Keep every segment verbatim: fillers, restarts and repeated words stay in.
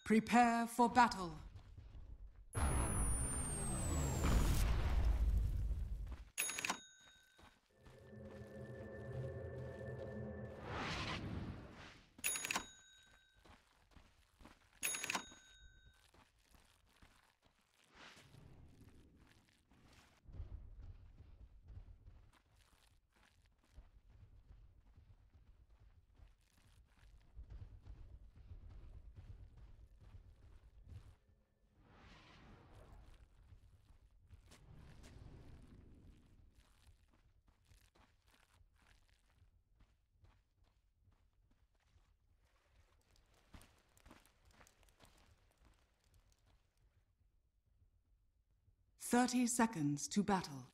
Prepare for battle. Thirty seconds to battle.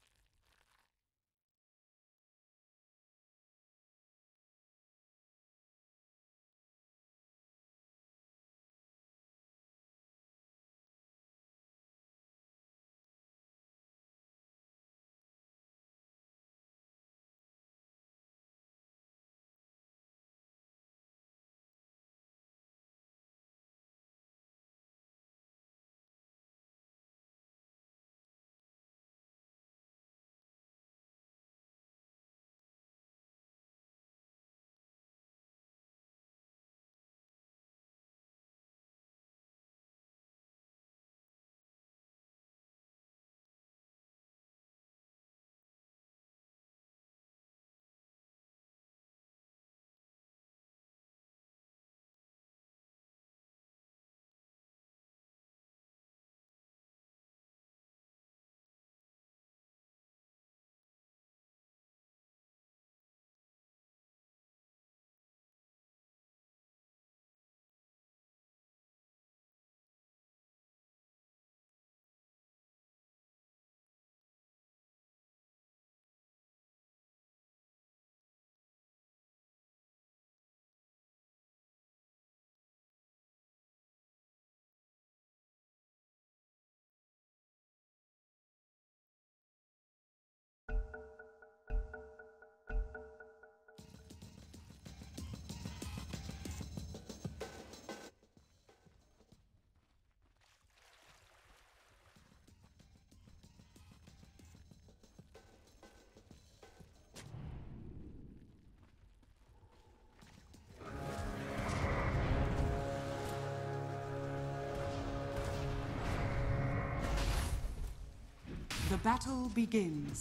The battle begins.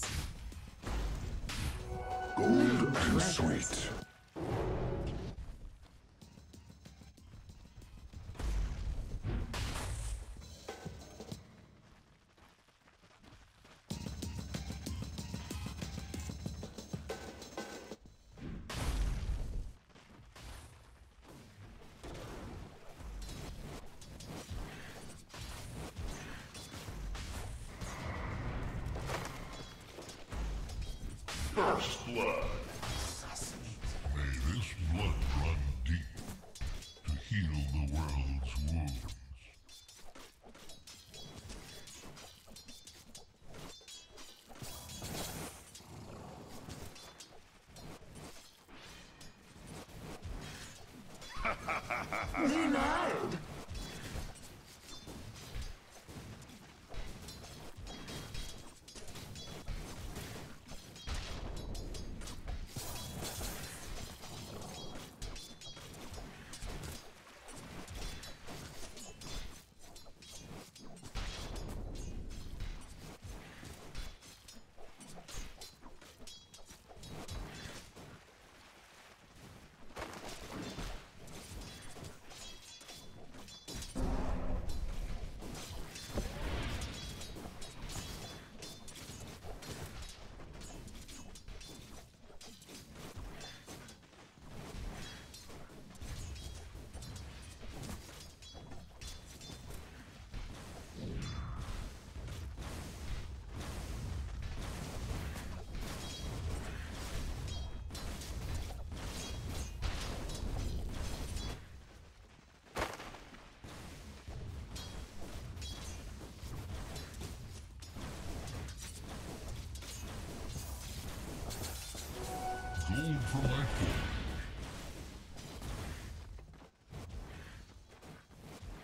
Gold and sweet. First blood. May this blood run deep to heal the world's wounds. Denied! Gold for my forge.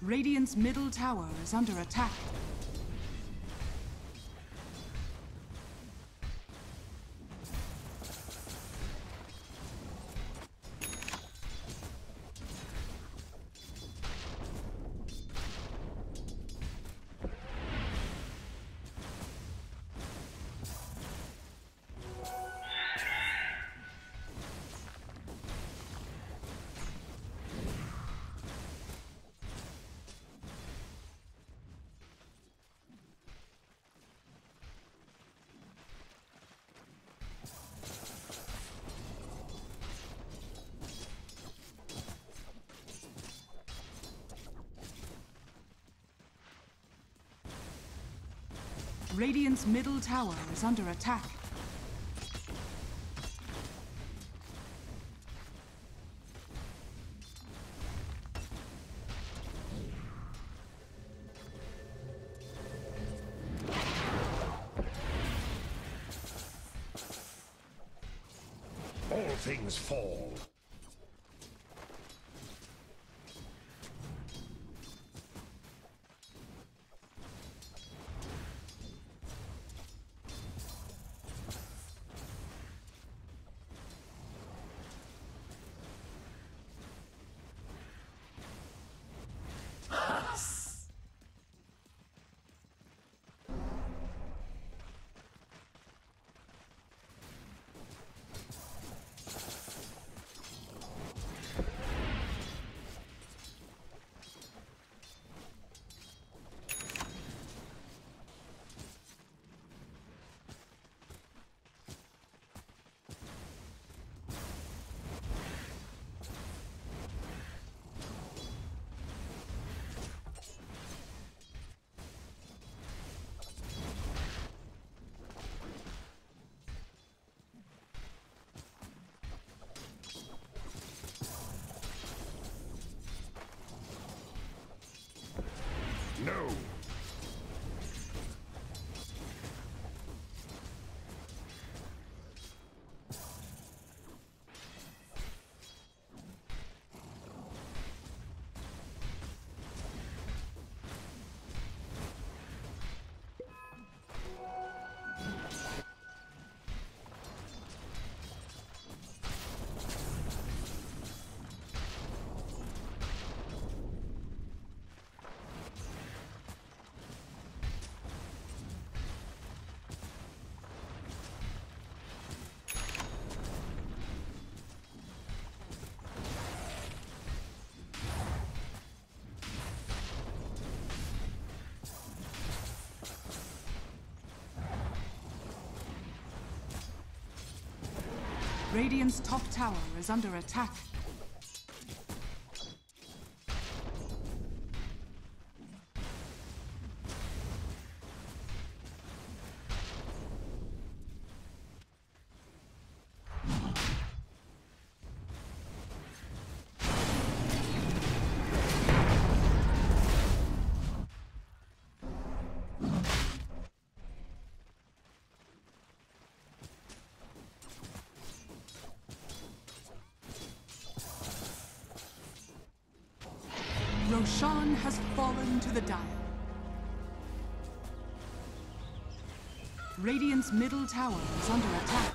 Radiant's middle tower is under attack. Radiant's middle tower is under attack. All things fall. No! Radiant's top tower is under attack. Roshan has fallen to the dial. Radiant's middle tower is under attack.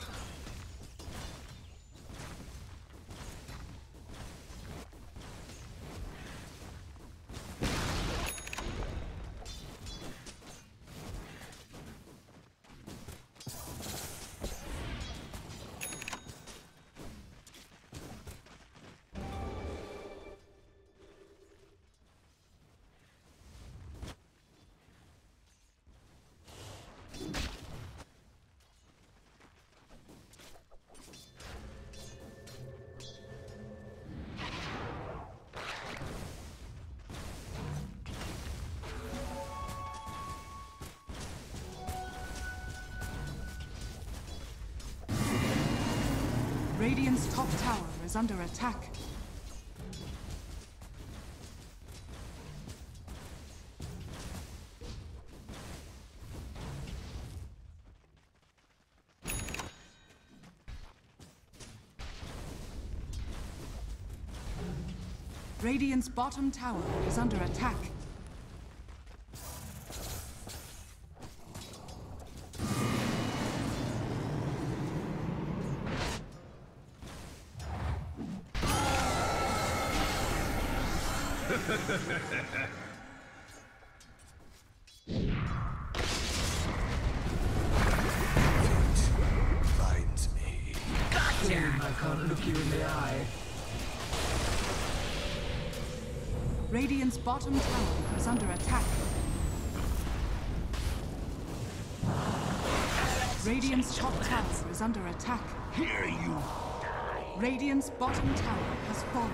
Radiant's top tower is under attack. Radiant's bottom tower is under attack. Finds me. Gotcha! I can't look you in the eye. Radiant's bottom tower is under attack. Radiant's top tower is under attack. Here you. Radiant's bottom tower has fallen.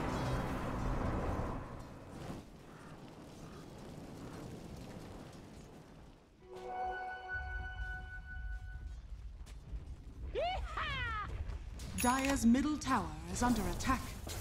Dire's middle tower is under attack.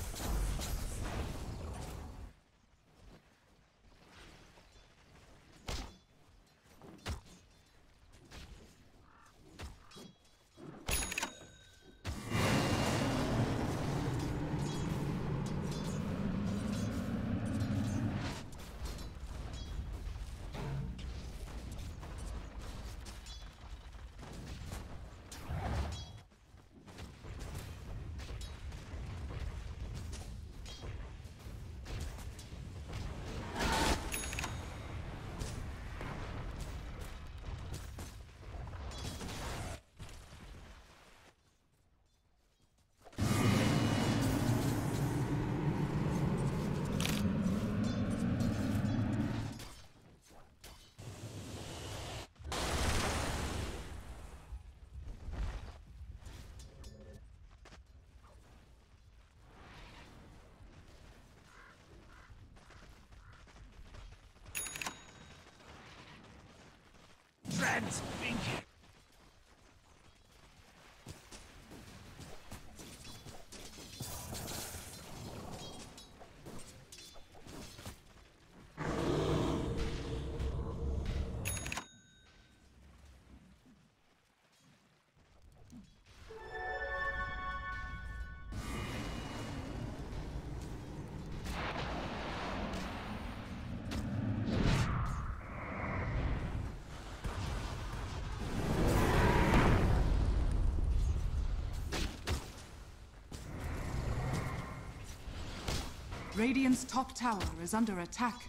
Transfigure. Radiant's top tower is under attack.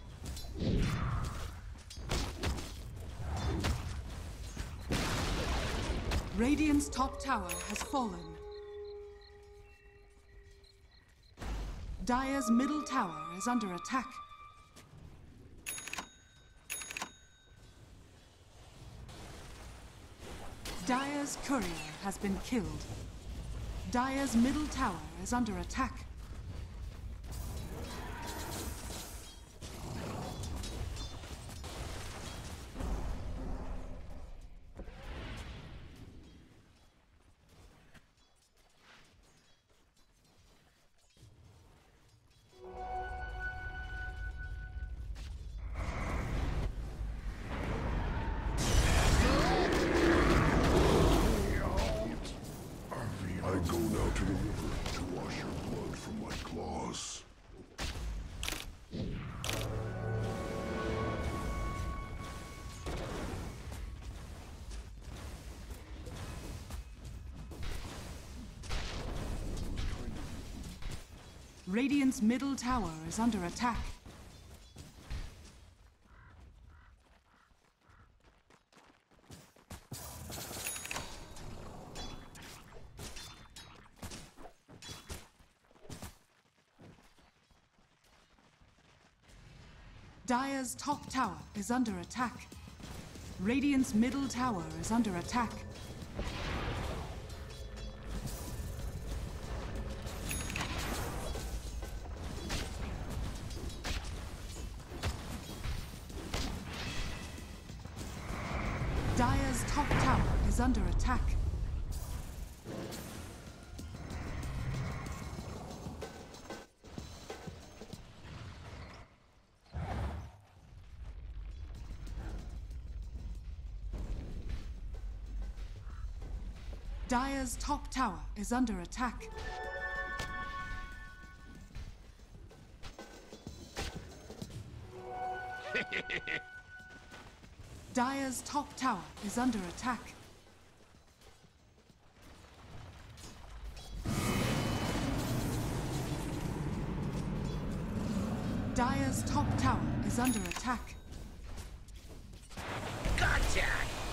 Radiant's top tower has fallen. Dire's middle tower is under attack. Dire's courier has been killed. Dire's middle tower is under attack. I go now to the river to wash your blood from my claws. Radiant's middle tower is under attack. Dire's top tower is under attack. Radiant's middle tower is under attack. Dire's top tower is under attack. Dire's top tower is under attack. Dire's top tower is under attack. Dire's top tower is under attack. Gotcha!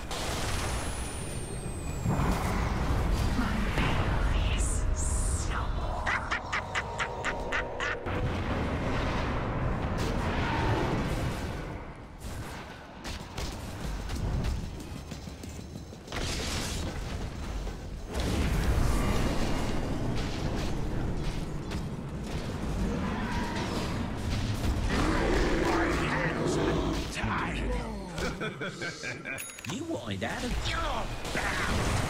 You wanted out of You're bound!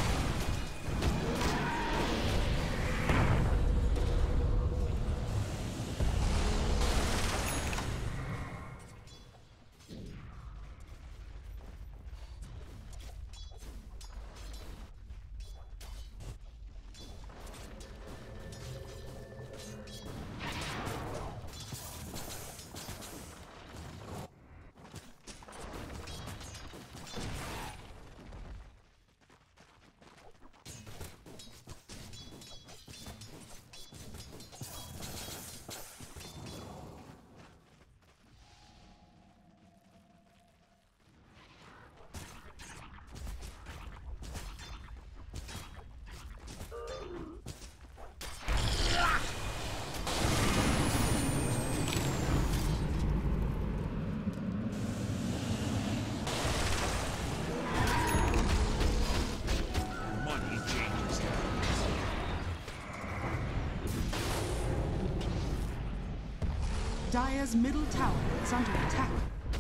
Dire's middle tower is under attack.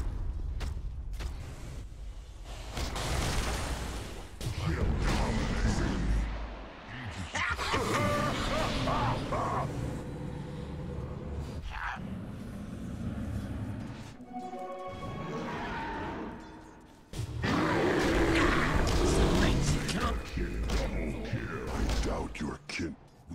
I doubt your kin. We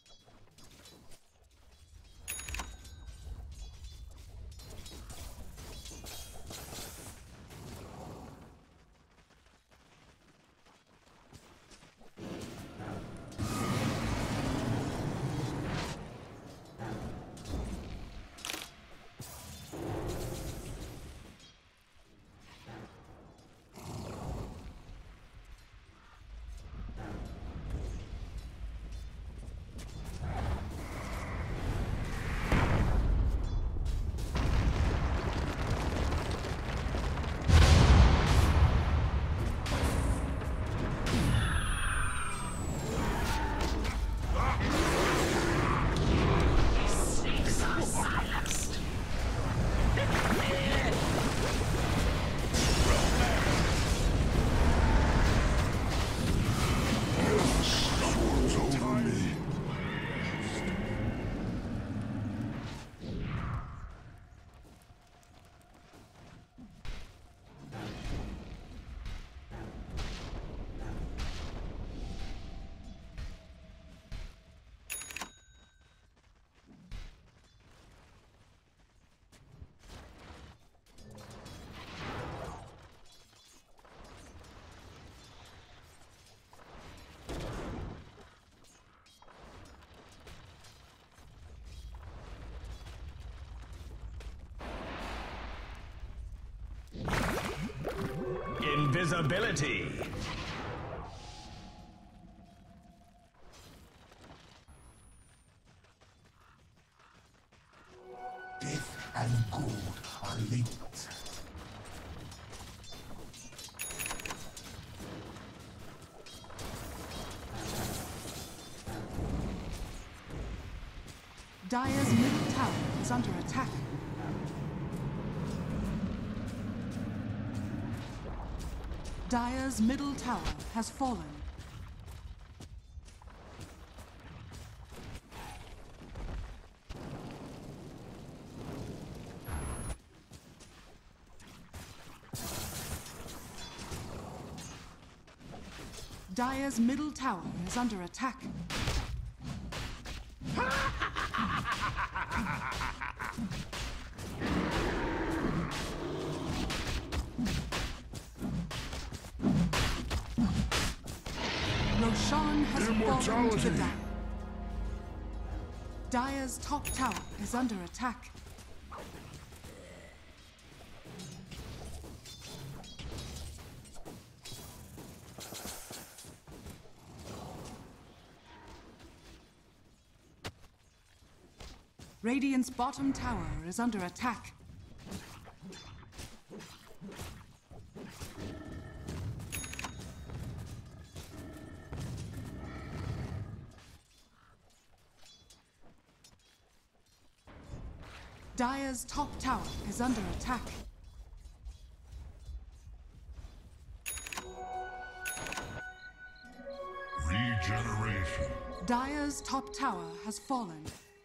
Invisibility. death and gold are linked. Dire's middle tower is under attack. Dire's middle tower has fallen. Dire's middle tower is under attack. Roshan has fallen to Immortality. the Dire. Dire's top tower is under attack. Radiant's bottom tower is under attack. Dire's top tower is under attack. Regeneration. Dire's top tower has fallen.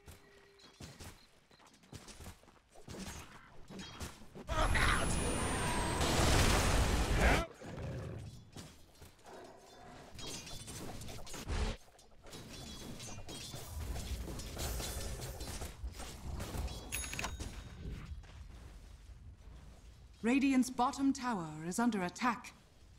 Radiant's bottom tower is under attack.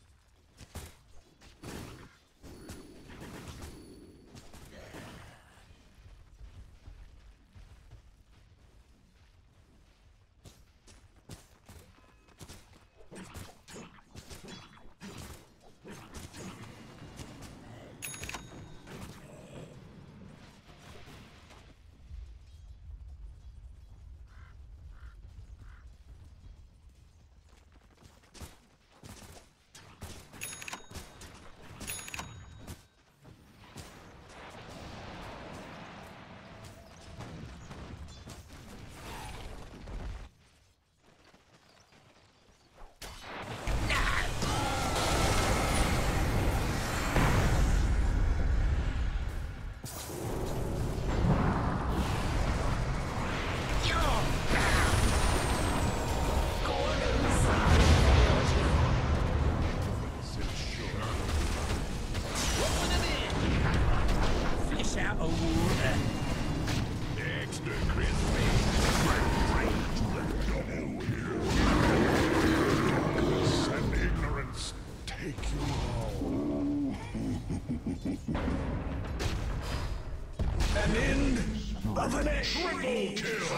Triple kill!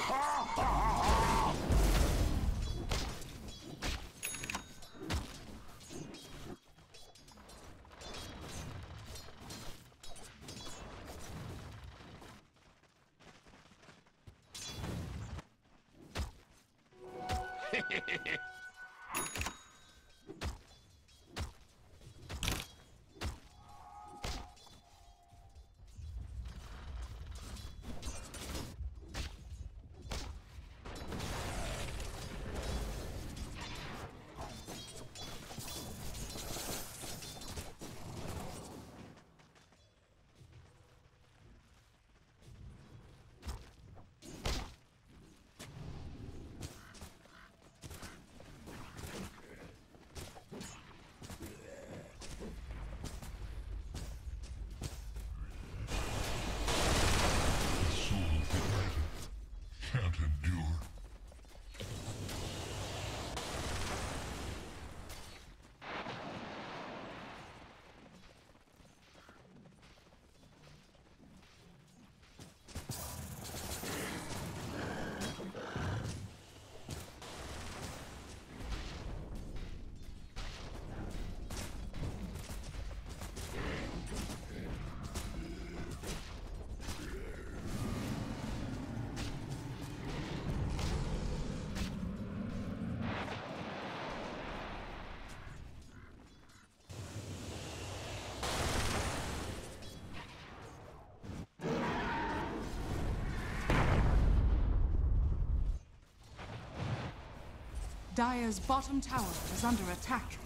Dire's bottom tower is under attack.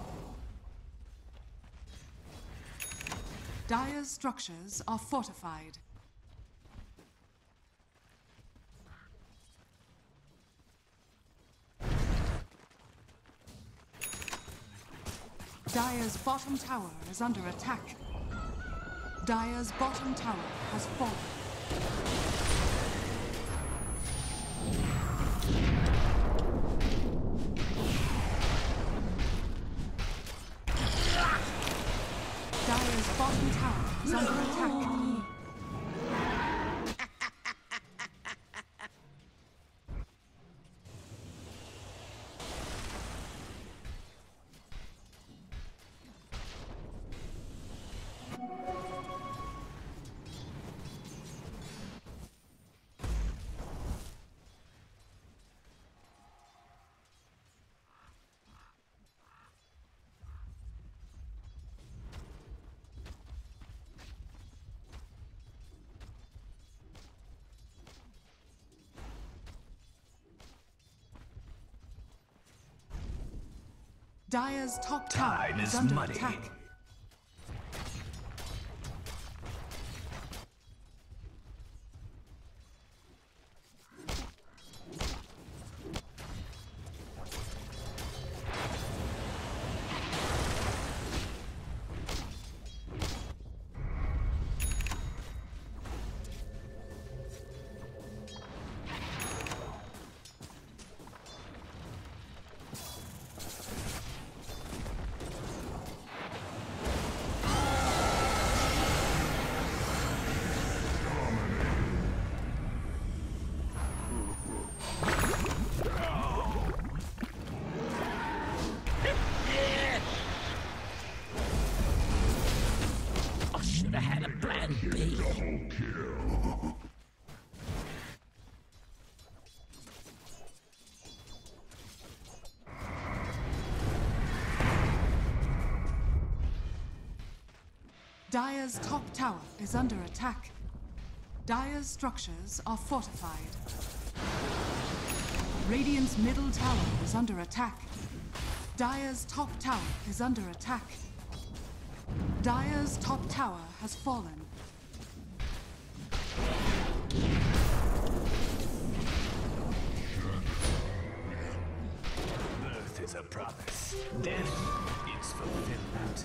Dire's structures are fortified. Dire's bottom tower is under attack. Dire's bottom tower has fallen. Dire's tower is under attack. Dire's top tower Time is is under money. attack. Dire's top tower is under attack. Dire's structures are fortified. Radiant's middle tower is under attack. Dire's top tower is under attack. Dire's top tower has fallen. Birth is a promise. Death is fulfillment.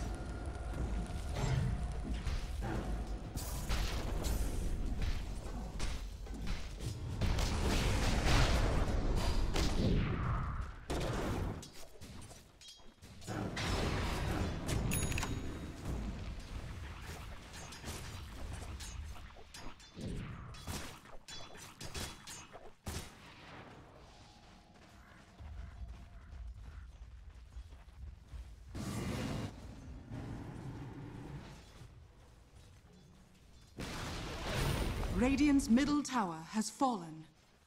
Radiant's middle tower has fallen.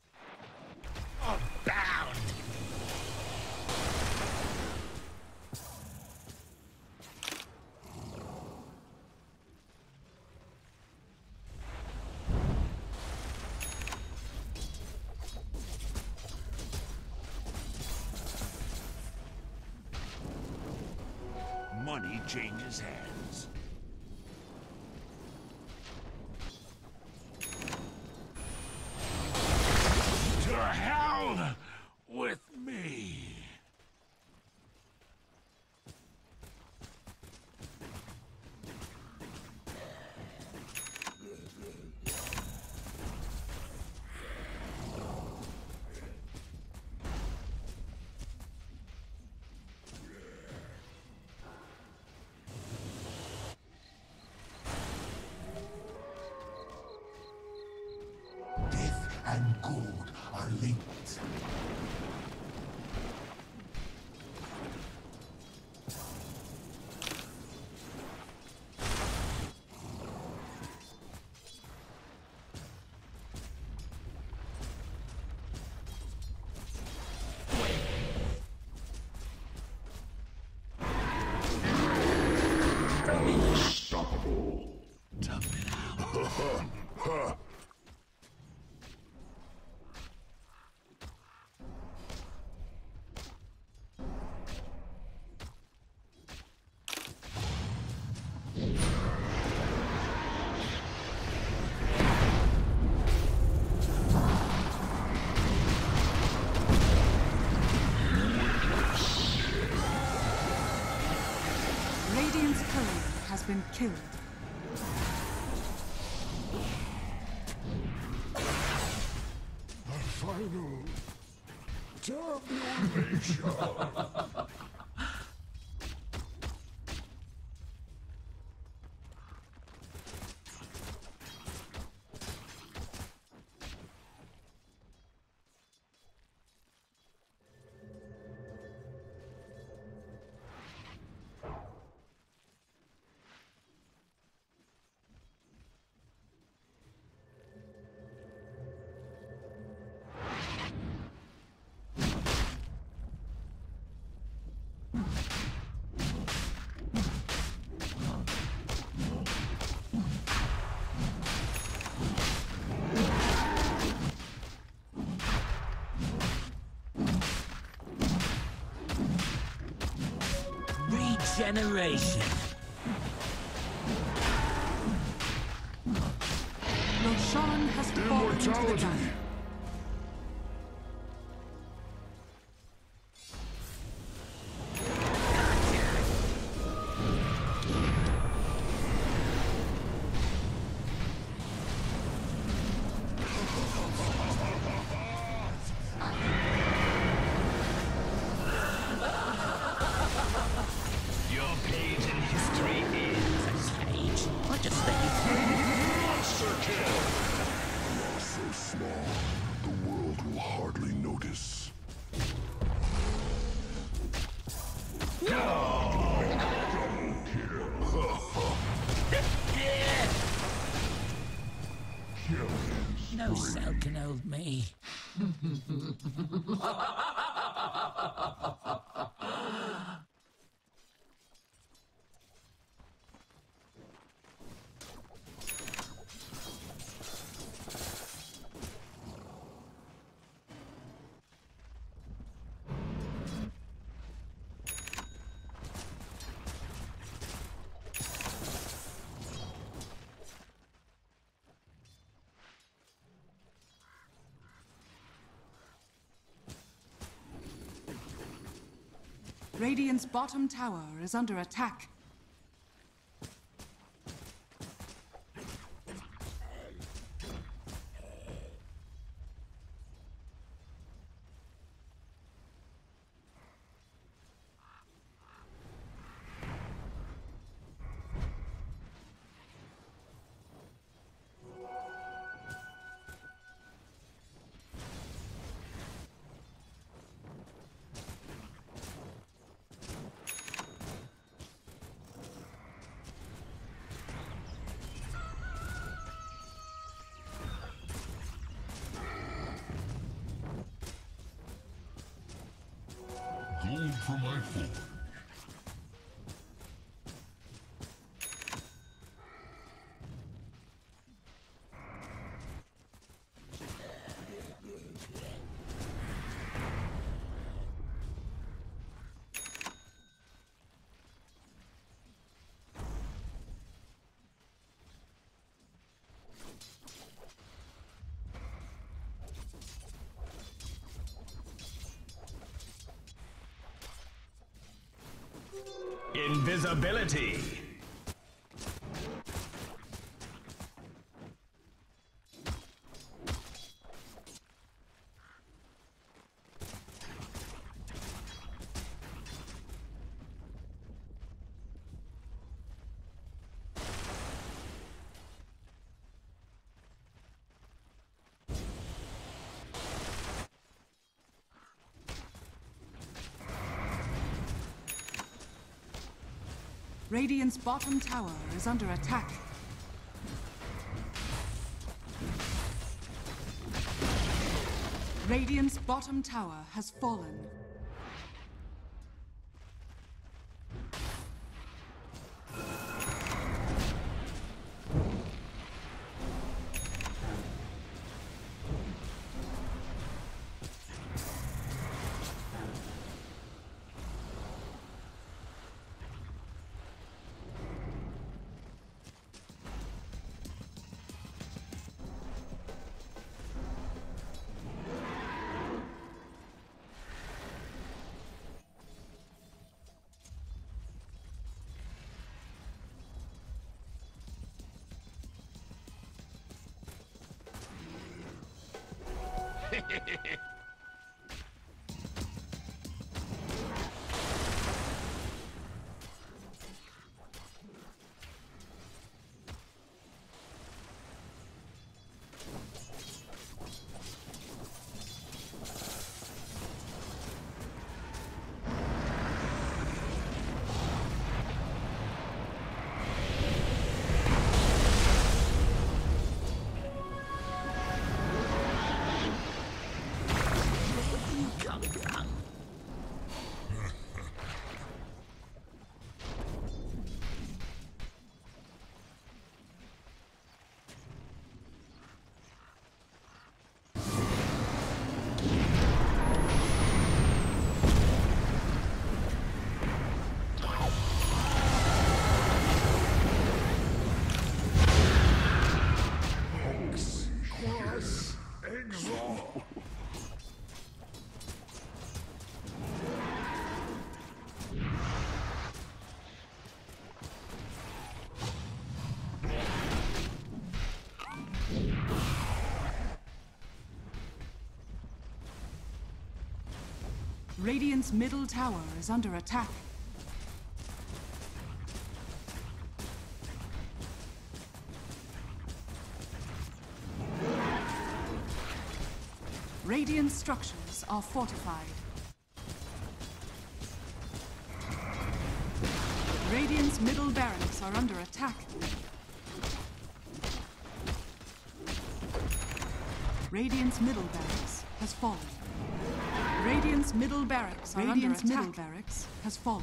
Bound. Money changes hands. To hell with me. Death and gold are linked. Unstoppable. Tough it out. Radiant's courier has been killed. The final tabulation. generation. Roshan has fallen to the Immortality! Dire. Your page in history ends. Page, what just say? Monster kill! Loss so small, the world will hardly notice. No cell can hold me. Radiant's bottom tower is under attack. Gold for my forge. Invisibility. Radiant's bottom tower is under attack. Radiant's bottom tower has fallen. Radiant's middle tower is under attack. Radiant structures are fortified. Radiant's middle barracks are under attack. Radiant's middle barracks has fallen. Radiant's middle barracks are Radiant's under attack. Middle barracks has fallen.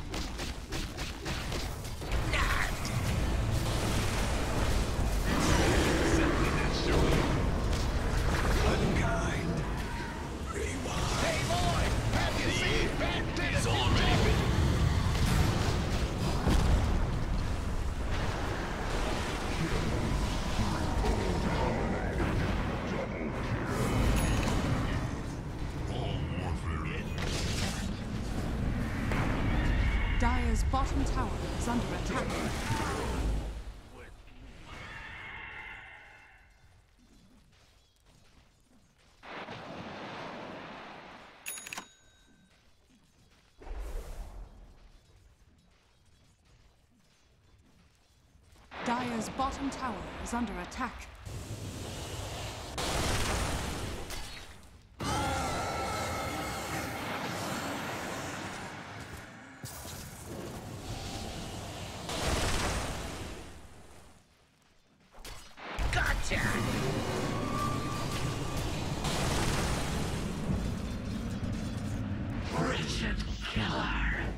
Dire's bottom tower is under attack. Dire's bottom tower is under attack. Wretched killer.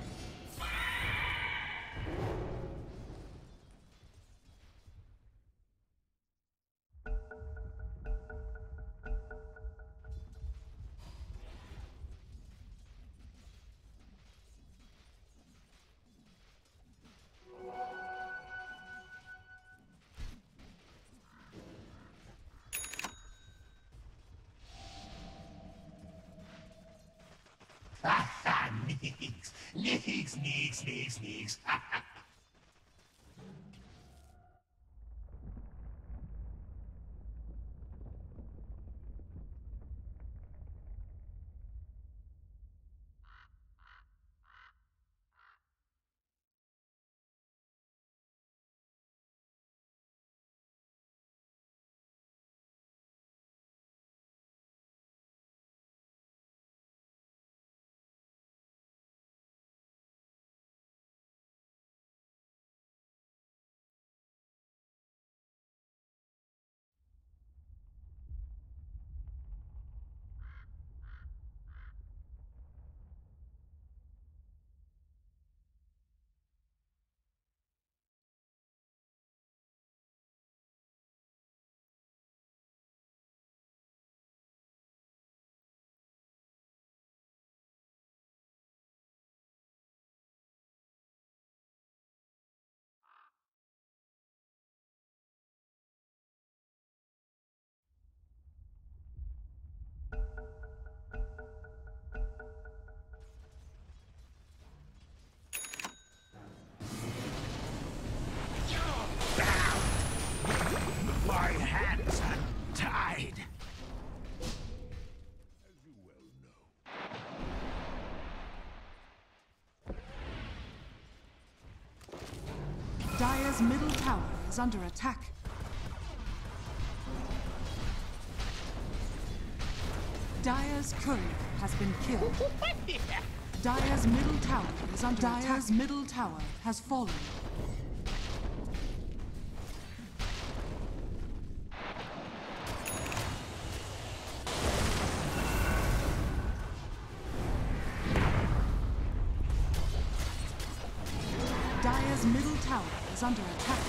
Neeks, neeks, neeks, neeks, neeks. My hands are tied. As you well know. Dire's middle tower is under attack. Dire's courier has been killed. Dire's middle tower is under attack. Dire's middle tower has fallen. Dire's middle tower is under attack.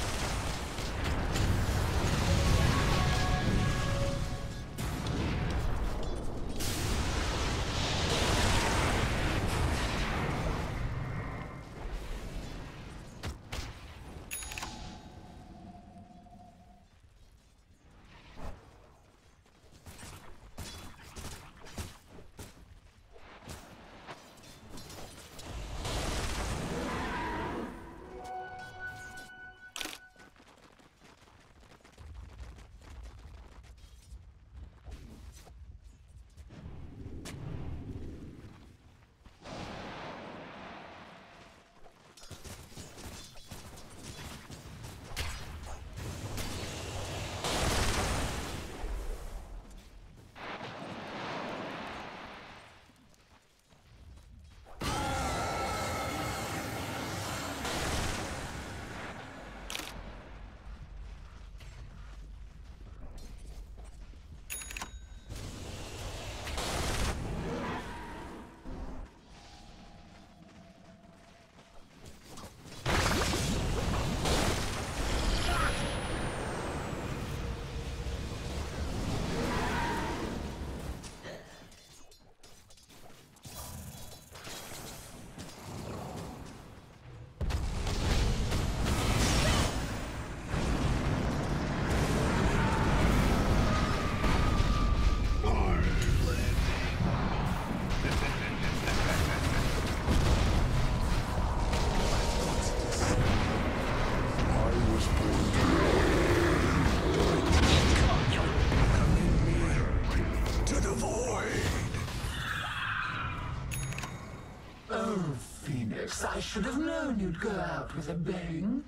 I should have known you'd go out with a bang.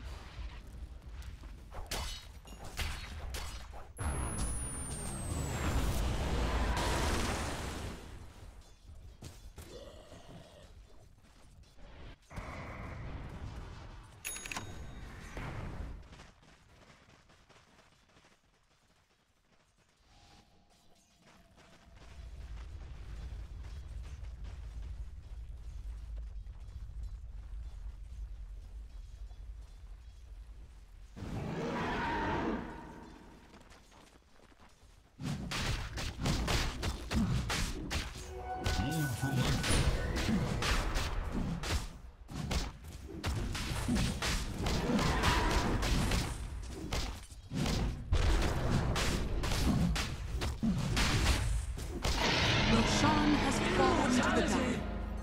Roshan has fallen to the dark.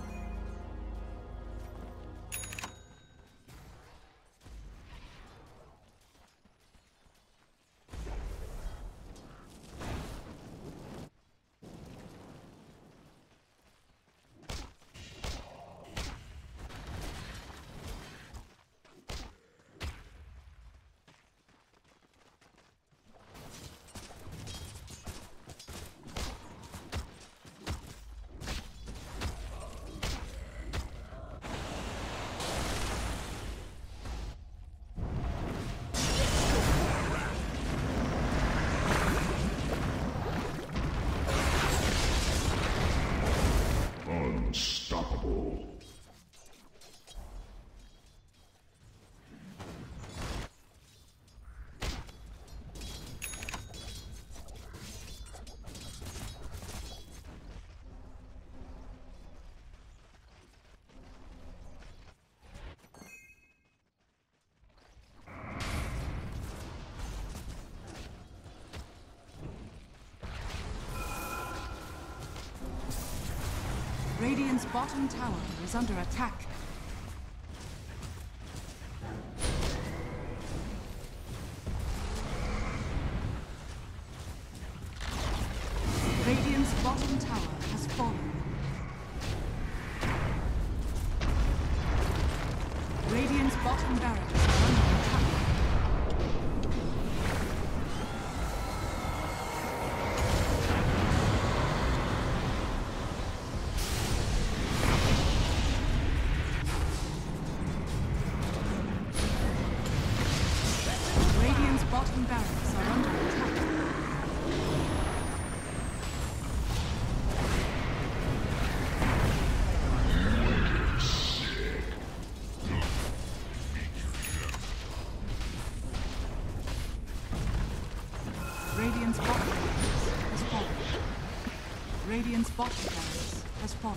Unstoppable. Radiant's bottom tower is under attack. Radiant's bottom tower has fallen. Radiant's bottom barracks are under attack. Bottom barracks are under attack. Radiant's bottom barracks has fallen. Radiant's bottom barracks has fallen.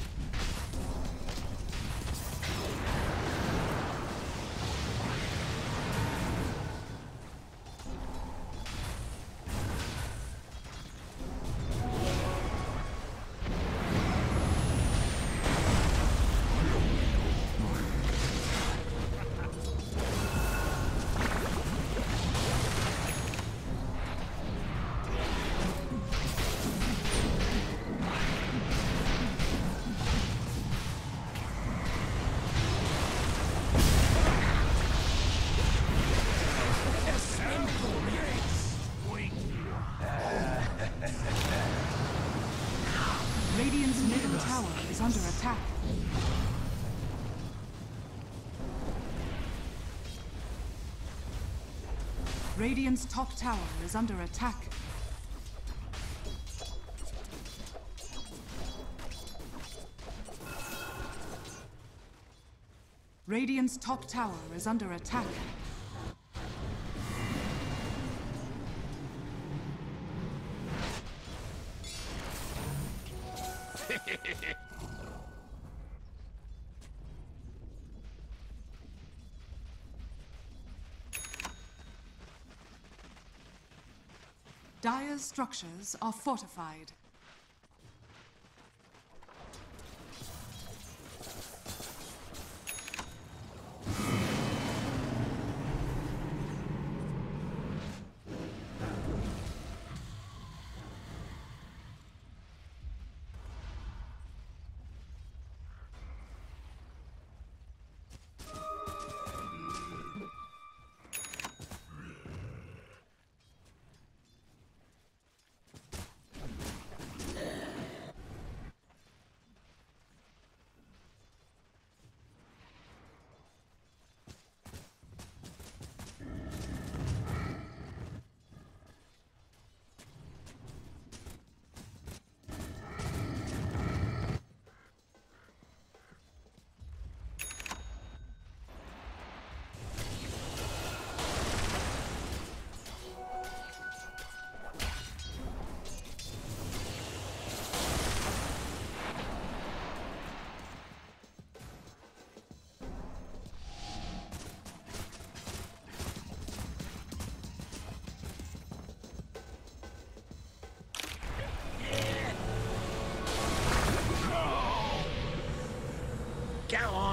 Radiant's middle tower is under attack. Radiant's top tower is under attack. Radiant's top tower is under attack. Dire's structures are fortified.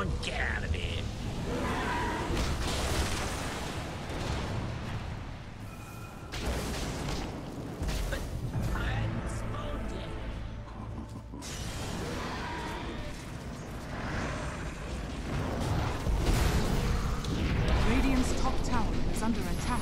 on, get out of here. But I hadn't spawned yet. Radiant's top tower is under attack.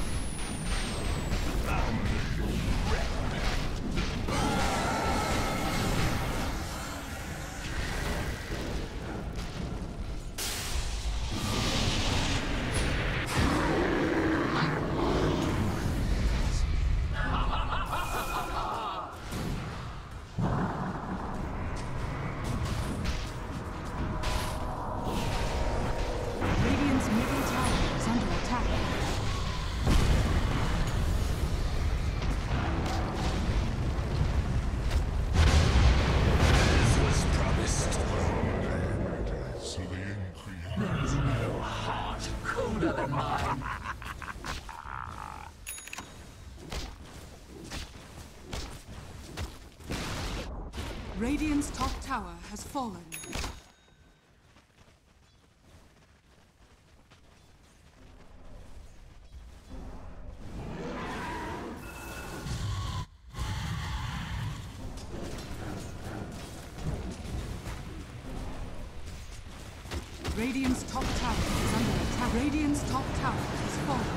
Radiant's middle tower is under attack. This was promised. So the increase. There is no heart colder than mine. Radiant's top tower has fallen. Radiant's top tower is under attack. Radiant's top tower has fallen.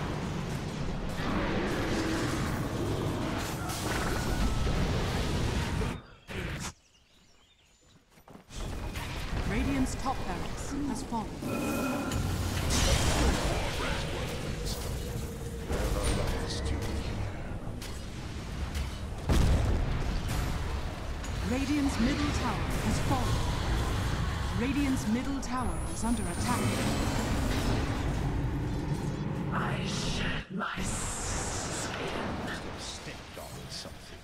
Radiant's top barracks has fallen. Radiant's middle tower has fallen. Radiant's middle tower is under attack. I shed my skin. Stepped on something.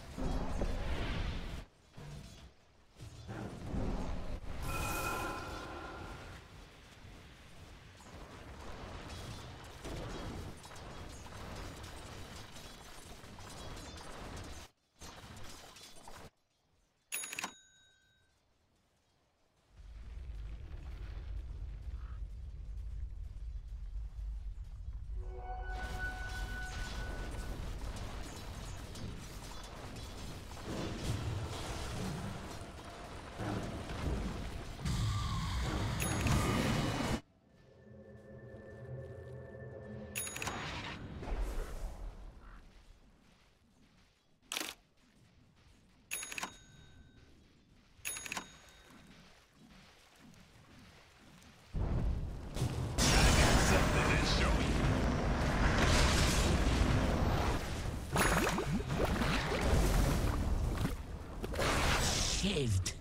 Shaved.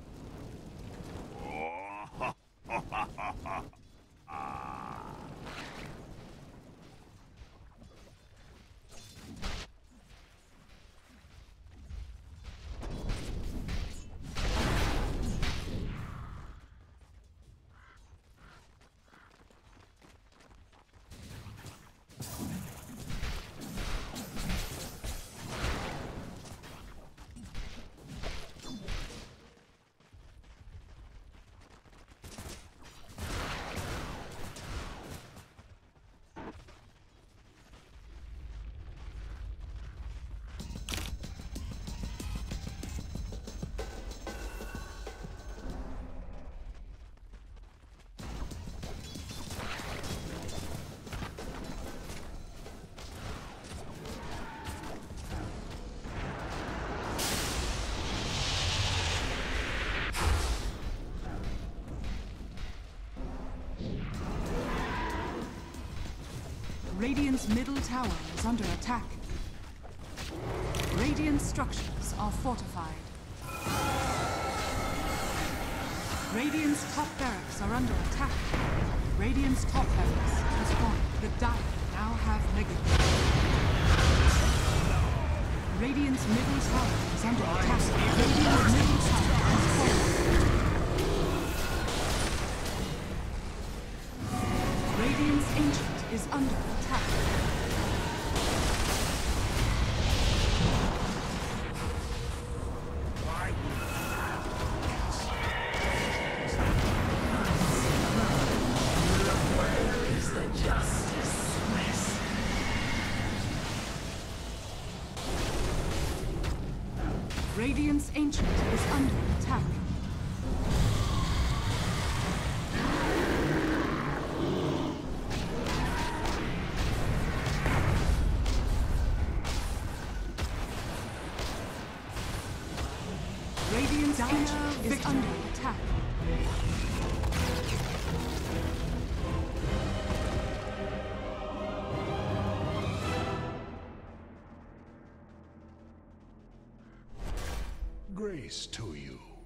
Radiant's middle tower is under attack. Radiant structures are fortified. Radiant's top barracks are under attack. Radiant's top barracks has fallen. The Dire now have Mega. Radiant's middle tower is under attack. Radiant's middle tower has fallen. Radiant's ancient is under attack. Radiant's Ancient is under attack. Radiant's Ancient is under attack. Grace to you.